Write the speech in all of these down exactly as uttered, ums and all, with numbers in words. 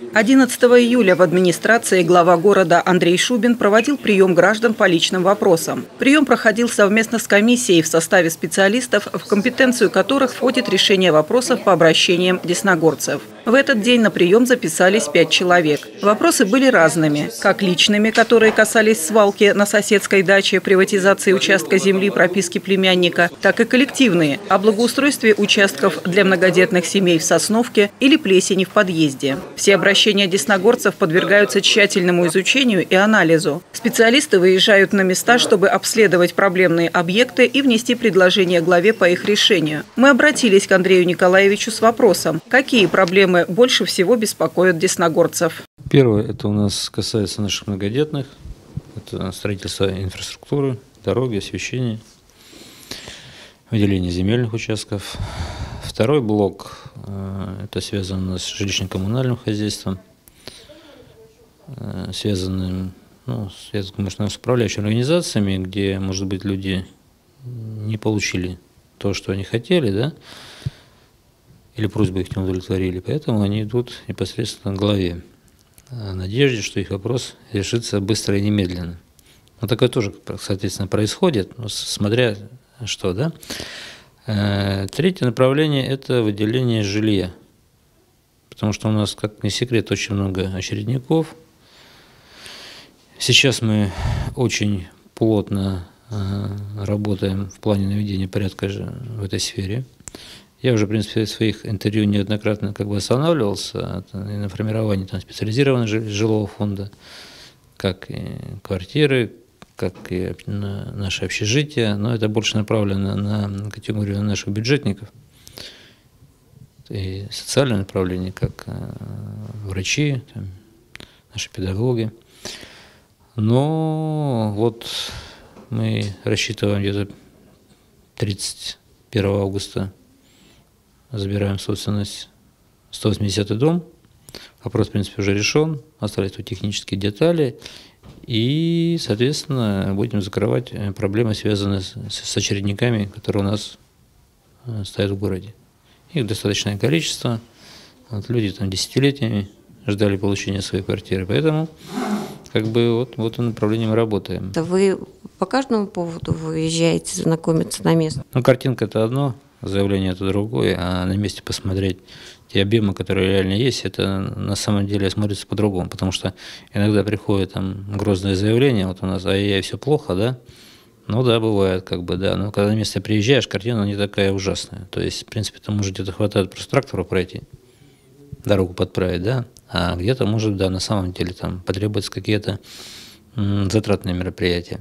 одиннадцатого июля в администрации глава города Андрей Шубин проводил прием граждан по личным вопросам. Прием проходил совместно с комиссией в составе специалистов, в компетенцию которых входит решение вопросов по обращениям десногорцев. В этот день на прием записались пять человек. Вопросы были разными, как личными, которые касались свалки на соседской даче, приватизации участка земли, прописки племянника, так и коллективные, о благоустройстве участков для многодетных семей в Сосновке или плесени в подъезде. Все обращения десногорцев подвергаются тщательному изучению и анализу. Специалисты выезжают на места, чтобы обследовать проблемные объекты и внести предложения главе по их решению. Мы обратились к Андрею Николаевичу с вопросом, какие проблемы больше всего беспокоят десногорцев. Первое, это у нас касается наших многодетных. Это строительство инфраструктуры, дороги, освещение, выделение земельных участков. Второй блок, это связано с жилищно-коммунальным хозяйством, связанным, ну, связано, конечно, с управляющими организациями, где, может быть, люди не получили то, что они хотели, да, или просьбы их не удовлетворили, поэтому они идут непосредственно к главе, в надежде, что их вопрос решится быстро и немедленно. Но такое тоже, соответственно, происходит, но смотря что, да. Третье направление – это выделение жилья, потому что у нас, как не секрет, очень много очередников. Сейчас мы очень плотно работаем в плане наведения порядка в этой сфере. Я уже, в принципе, в своих интервью неоднократно как бы останавливался на формировании там, специализированного жилого фонда, как и квартиры, как и на наше общежитие, но это больше направлено на категорию наших бюджетников и социальное направление, как врачи, там, наши педагоги. Но вот мы рассчитываем где-то тридцать первого августа забираем в собственность сто восьмидесятый дом. Вопрос, в принципе, уже решен. Остались тут технические детали. И, соответственно, будем закрывать проблемы, связанные с, с очередниками, которые у нас стоят в городе. Их достаточное количество. Вот люди там десятилетиями ждали получения своей квартиры. Поэтому, как бы, вот, вот в направлении мы работаем. Вы по каждому поводу выезжаете знакомиться на место? Ну, картинка – это одно. Заявление – это другое, а на месте посмотреть те объемы, которые реально есть, это на самом деле смотрится по-другому, потому что иногда приходит там грозное заявление, вот у нас, ай-яй, все плохо, да, ну да, бывает, как бы, да, но когда на место приезжаешь, картина не такая ужасная, то есть, в принципе, там может где-то хватает просто трактору пройти, дорогу подправить, да, а где-то может, да, на самом деле там потребуются какие-то м, затратные мероприятия.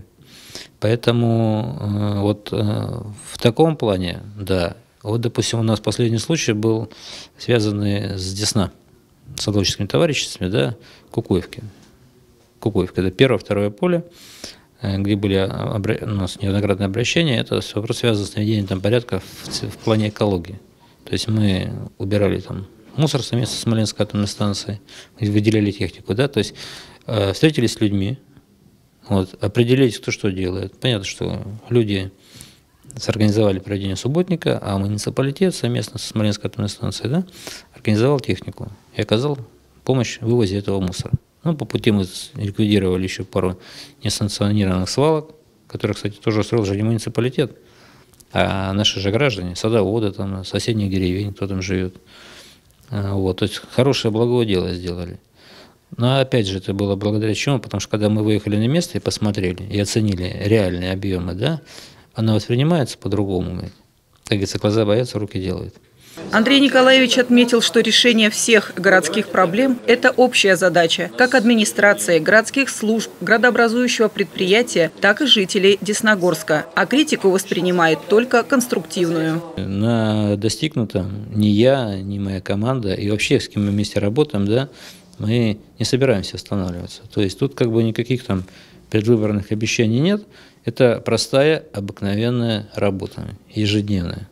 Поэтому э, вот э, в таком плане, да, вот, допустим, у нас последний случай был связанный с Десна, садоводческими товариществами, да, Кукуевки. Кукуевка – это первое, второе поле, э, где были обра... у нас неоднократные обращения, это вопрос связан с наведением там порядка в, в плане экологии. То есть мы убирали там мусор совместно с Смоленской атомной станцией, выделяли технику, да, то есть э, встретились с людьми, вот, определить, кто что делает. Понятно, что люди сорганизовали проведение субботника, а муниципалитет совместно со Смоленской атомной станцией, да, организовал технику и оказал помощь в вывозе этого мусора. Ну, по пути мы ликвидировали еще пару несанкционированных свалок, которые, кстати, тоже устроил же не муниципалитет, а наши же граждане, садоводы, там, соседних деревень, кто там живет. Вот, то есть хорошее благое дело сделали. Но опять же, это было благодаря чему? Потому что когда мы выехали на место и посмотрели, и оценили реальные объемы, да, оно воспринимается по-другому. Как говорится, глаза боятся, руки делают. Андрей Николаевич отметил, что решение всех городских проблем – это общая задача как администрации, городских служб, градообразующего предприятия, так и жителей Десногорска. А критику воспринимает только конструктивную. На достигнутом ни я, ни моя команда, и вообще с кем мы вместе работаем, да, мы не собираемся останавливаться. То есть тут как бы никаких там предвыборных обещаний нет. Это простая, обыкновенная работа, ежедневная,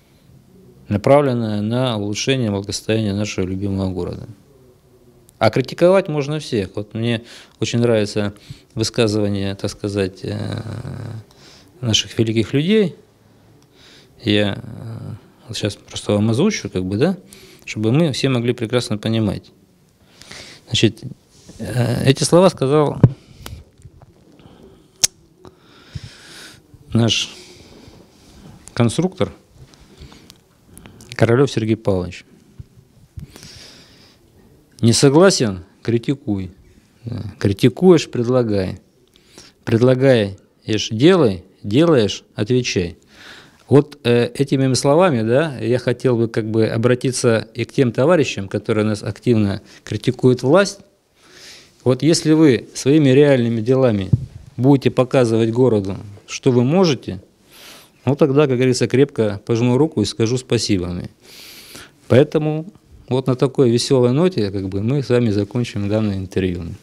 направленная на улучшение благосостояния нашего любимого города. А критиковать можно всех. Вот мне очень нравится высказывание, так сказать, наших великих людей. Я сейчас просто вам озвучу, как бы, да, чтобы мы все могли прекрасно понимать. Значит, эти слова сказал наш конструктор Королев Сергей Павлович. Не согласен – критикуй. Критикуешь – предлагай. Предлагаешь – делай, делаешь – отвечай. Вот э, этими словами, да, я хотел бы как бы обратиться и к тем товарищам, которые нас активно критикуют власть. Вот если вы своими реальными делами будете показывать городу, что вы можете, ну тогда, как говорится, крепко пожму руку и скажу спасибо. Поэтому вот на такой веселой ноте как бы мы с вами закончим данное интервью.